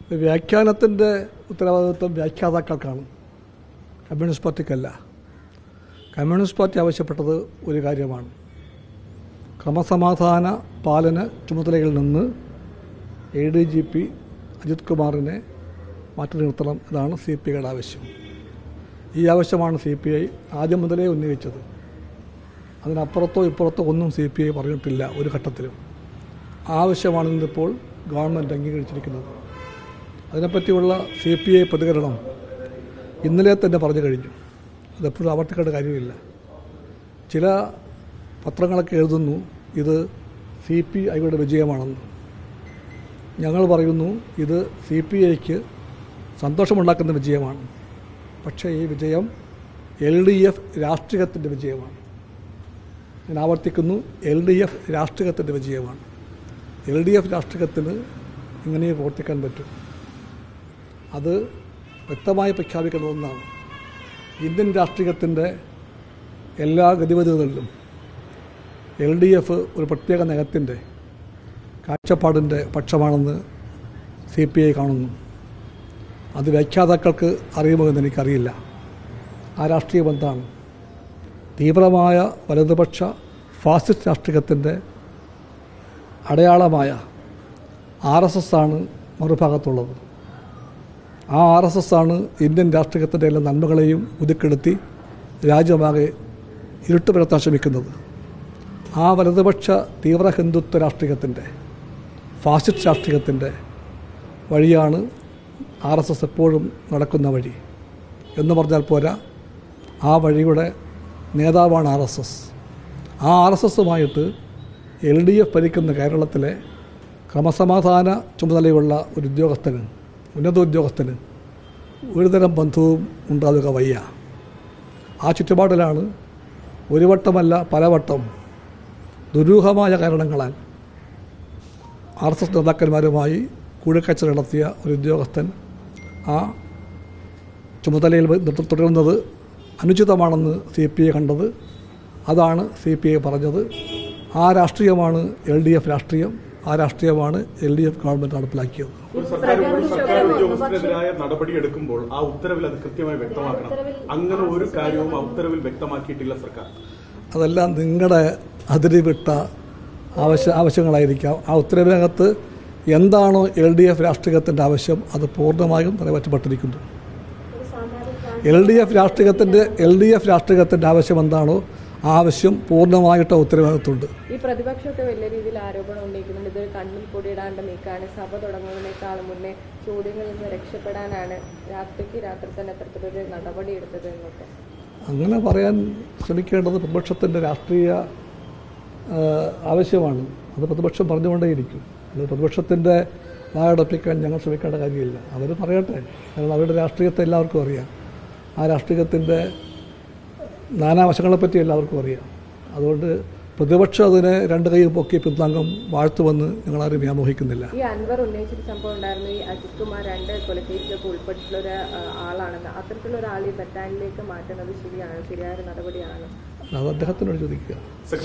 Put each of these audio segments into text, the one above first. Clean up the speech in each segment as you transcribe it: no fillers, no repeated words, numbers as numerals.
വ്യാഖ്യാനത്തിൻ്റെ ഉത്തരവാദിത്വം വ്യാഖ്യാതാക്കൾക്കാണ്, കമ്മ്യൂണിസ്റ്റ് പാർട്ടിക്കല്ല. കമ്മ്യൂണിസ്റ്റ് പാർട്ടി ആവശ്യപ്പെട്ടത് ഒരു കാര്യമാണ്: ക്രമസമാധാന പാലന ചുമതലയിൽ നിന്ന് ADGP അജിത് കുമാറിനെ മാറ്റി നിർത്തണം. ഇതാണ് CPIയുടെ ആവശ്യം. ഈ ആവശ്യമാണ് CPI ആദ്യം മുതലേ ഉന്നയിച്ചത്. അതിനപ്പുറത്തോ ഇപ്പുറത്തോ ഒന്നും CPI പറഞ്ഞിട്ടില്ല ഒരു ഘട്ടത്തിലും. ആവശ്യമാണ് ഇന്നിപ്പോൾ ഗവൺമെൻറ് അംഗീകരിച്ചിരിക്കുന്നത്. അതിനെപ്പറ്റിയുള്ള CPI പ്രതികരണം ഇന്നലെ തന്നെ പറഞ്ഞു കഴിഞ്ഞു. അതെപ്പോഴും ആവർത്തിക്കേണ്ട കാര്യമില്ല. ചില പത്രങ്ങളൊക്കെ എഴുതുന്നു ഇത് CPIയുടെ വിജയമാണെന്ന്. ഞങ്ങൾ പറയുന്നു ഇത് CPIക്ക് സന്തോഷമുണ്ടാക്കുന്ന വിജയമാണ്. പക്ഷേ ഈ വിജയം LDF രാഷ്ട്രീയത്തിൻ്റെ വിജയമാണ്. ഞാൻ ആവർത്തിക്കുന്നു, LDF രാഷ്ട്രീയത്തിൻ്റെ വിജയമാണ്. LDF രാഷ്ട്രീയത്തിന് ഇങ്ങനെ പ്രവർത്തിക്കാൻ പറ്റും. അത് വ്യക്തമായി പ്രഖ്യാപിക്കുന്ന ഒന്നാണ്. ഇന്ത്യൻ രാഷ്ട്രീയത്തിൻ്റെ എല്ലാ ഗതിവിധികളിലും LDF ഒരു പ്രത്യേക നയത്തിൻ്റെ കാഴ്ചപ്പാടിൻ്റെ പക്ഷമാണെന്ന് CPI കാണുന്നു. അത് വ്യാഖ്യാതാക്കൾക്ക് അറിയുമോ എന്ന് എനിക്കറിയില്ല. ആ രാഷ്ട്രീയം എന്താണ്? തീവ്രമായ വലതുപക്ഷ ഫാസിസ്റ്റ് രാഷ്ട്രീയത്തിൻ്റെ അടയാളമായ RSS ആണ് മറുഭാഗത്തുള്ളത്. ആ RSS ആണ് ഇന്ത്യൻ രാഷ്ട്രീയത്തിൻ്റെ എല്ലാ നന്മകളെയും ഒതുക്കെടുത്തി രാജ്യമാകെ ഇരുട്ട് പരത്താൻ ശ്രമിക്കുന്നത്. ആ വലതുപക്ഷ തീവ്ര ഹിന്ദുത്വ രാഷ്ട്രീയത്തിൻ്റെ, ഫാസിസ്റ്റ് രാഷ്ട്രീയത്തിൻ്റെ വഴിയാണ് RSS എപ്പോഴും നടക്കുന്ന വഴി എന്ന് പറഞ്ഞാൽ പോരാ. ആ വഴിയുടെ നേതാവാണ് RSS. ആ RSSുമായിട്ട് LDF ഭരിക്കുന്ന കേരളത്തിലെ ക്രമസമാധാന ചുമതലയുള്ള ഒരു ഉദ്യോഗസ്ഥന്, ഉന്നത ഉദ്യോഗസ്ഥന് ഒരുതരം ബന്ധവും ഉണ്ടാവുക വയ്യ. ആ ചുറ്റുപാടിലാണ് ഒരു വട്ടമല്ല പലവട്ടം ദുരൂഹമായ കാരണങ്ങളാൽ RSS നേതാക്കന്മാരുമായി കൂടിക്കാഴ്ച നടത്തിയ ഒരു ഉദ്യോഗസ്ഥൻ ആ ചുമതലയിൽ തുടരുന്നത് അനുചിതമാണെന്ന് CPI കണ്ടത്. അതാണ് CPI പറഞ്ഞത്. ആ രാഷ്ട്രീയമാണ് LDF രാഷ്ട്രീയം. ആ രാഷ്ട്രീയമാണ് LDF ഗവൺമെൻറ് നടപ്പിലാക്കിയത്. ഒരു സർക്കാർ ഉദ്യോഗസ്ഥനെതിരായ നടപടി എടുക്കുമ്പോൾ ആ ഉത്തരവിൽ അത് കൃത്യമായി വ്യക്തമാക്കണം. അങ്ങനെ ഒരു കാര്യവും ആ ഉത്തരവിൽ വ്യക്തമാക്കിയിട്ടില്ല സർക്കാർ. അതെല്ലാം നിങ്ങളുടെ അതിരി വിട്ട ആവശ്യങ്ങളായിരിക്കാം. ആ ഉത്തരവിനകത്ത് എന്താണോ LDF രാഷ്ട്രീയത്തിൻ്റെ ആവശ്യം അത് പൂർണ്ണമായും നിറവേറ്റപ്പെട്ടിരിക്കുന്നു. LDF രാഷ്ട്രീയത്തിൻ്റെ ആവശ്യം എന്താണോ ആ ആവശ്യം പൂർണ്ണമായിട്ട് ഉത്തരവാദിത്തമുണ്ട്. ഈ പ്രതിപക്ഷമൊക്കെ വലിയ രീതിയിൽ ആരോപണം ഉന്നയിക്കുന്നുണ്ട്. ഇത് കണ്ണിൽ പൊടിയിടാണ്ട് നീക്കാണ്, സഭ തുടങ്ങുന്നതിനേക്കാളും മുന്നേ ചോദ്യങ്ങളിൽ നിന്ന് രക്ഷപ്പെടാനാണ് രാത്രി തന്നെ അത്തരത്തിലൊരു നടപടി എടുത്തത് എന്നൊക്കെ. അങ്ങനെ പറയാൻ ശ്രമിക്കേണ്ടത് പ്രതിപക്ഷത്തിൻ്റെ രാഷ്ട്രീയ ആവശ്യമാണ്. അത് പ്രതിപക്ഷം പറഞ്ഞുകൊണ്ടേയിരിക്കും. അത് പ്രതിപക്ഷത്തിൻ്റെ വായടപ്പിക്കാൻ ഞങ്ങൾ ശ്രമിക്കേണ്ട കാര്യമില്ല. അവർ പറയട്ടെ. കാരണം അവരുടെ രാഷ്ട്രീയത്തെ എല്ലാവർക്കും അറിയാം. ആ രാഷ്ട്രീയത്തിൻ്റെ നാനാവശങ്ങളെപ്പറ്റി എല്ലാവർക്കും അറിയാം. അതുകൊണ്ട് പ്രതിപക്ഷം അതിനെ രണ്ട് കൈ പൊക്കി പിന്താങ്കം വാഴ്ത്തുവെന്ന് ഞങ്ങളാരും വ്യാമോഹിക്കുന്നില്ല. ഈ അൻവർ ഉന്നയിച്ചൊരു സംഭവം ഉണ്ടായിരുന്നു, ഈ അജിത് കുമാർ 2 കൊലക്കേസിലൊക്കെ ഉൾപ്പെട്ടിട്ടുള്ള ഒരു ആളാണെന്ന്. അത്തരത്തിലുള്ള ഒരാൾ ഈ ബറ്റാലിലേക്ക് മാറ്റുന്നത് ശരിയായ നടപടിയാണ്? അത് അദ്ദേഹത്തിനോട് ചോദിക്കുക.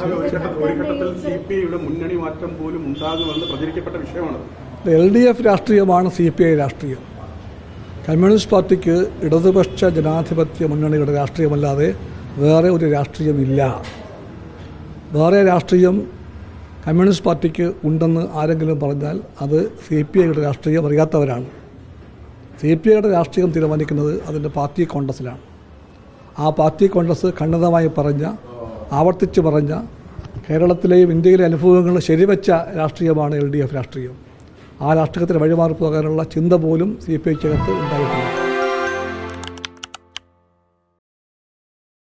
മുന്നണി മാറ്റം പോലും ഉണ്ടാകുമെന്ന് പ്രചരിക്കപ്പെട്ട വിഷയമാണ്. LDF രാഷ്ട്രീയമാണ് CPI രാഷ്ട്രീയം. കമ്മ്യൂണിസ്റ്റ് പാർട്ടിക്ക് ഇടതുപക്ഷ ജനാധിപത്യ മുന്നണിയുടെ രാഷ്ട്രീയമല്ലാതെ വേറെ ഒരു രാഷ്ട്രീയമില്ല. വേറെ രാഷ്ട്രീയം കമ്മ്യൂണിസ്റ്റ് പാർട്ടിക്ക് ഉണ്ടെന്ന് ആരെങ്കിലും പറഞ്ഞാൽ അത് CPIയുടെ രാഷ്ട്രീയം അറിയാത്തവരാണ്. CPIയുടെ രാഷ്ട്രീയം തീരുമാനിക്കുന്നത് അതിൻ്റെ പാർട്ടി കോൺഗ്രസ്സിലാണ്. ആ പാർട്ടി കോൺഗ്രസ് ഖണ്ഡിതമായി ആവർത്തിച്ച് പറഞ്ഞ കേരളത്തിലെയും ഇന്ത്യയിലെ അനുഭവങ്ങൾ ശരിവെച്ച രാഷ്ട്രീയമാണ് LDF രാഷ്ട്രീയം. ആ രാഷ്ട്രീയത്തിന് വഴിമാറി പോകാനുള്ള ചിന്ത പോലും CPIക്കകത്ത് ഉണ്ടായിട്ടില്ല.